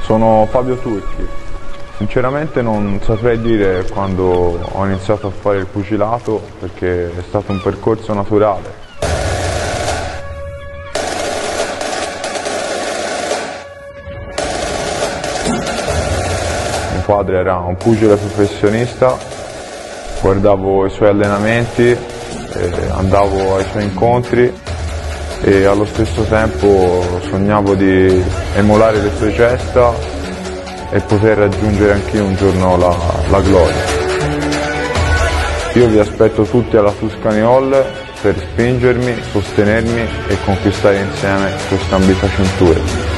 Sono Fabio Turchi. Sinceramente non saprei dire quando ho iniziato a fare il pugilato perché è stato un percorso naturale. Mio padre era un pugile professionista, guardavo i suoi allenamenti, andavo ai suoi incontri e allo stesso tempo sognavo di emulare le sue gesta e poter raggiungere anch'io un giorno la gloria. Io vi aspetto tutti alla Tuscany Hall per spingermi, sostenermi e conquistare insieme questa ambita cintura.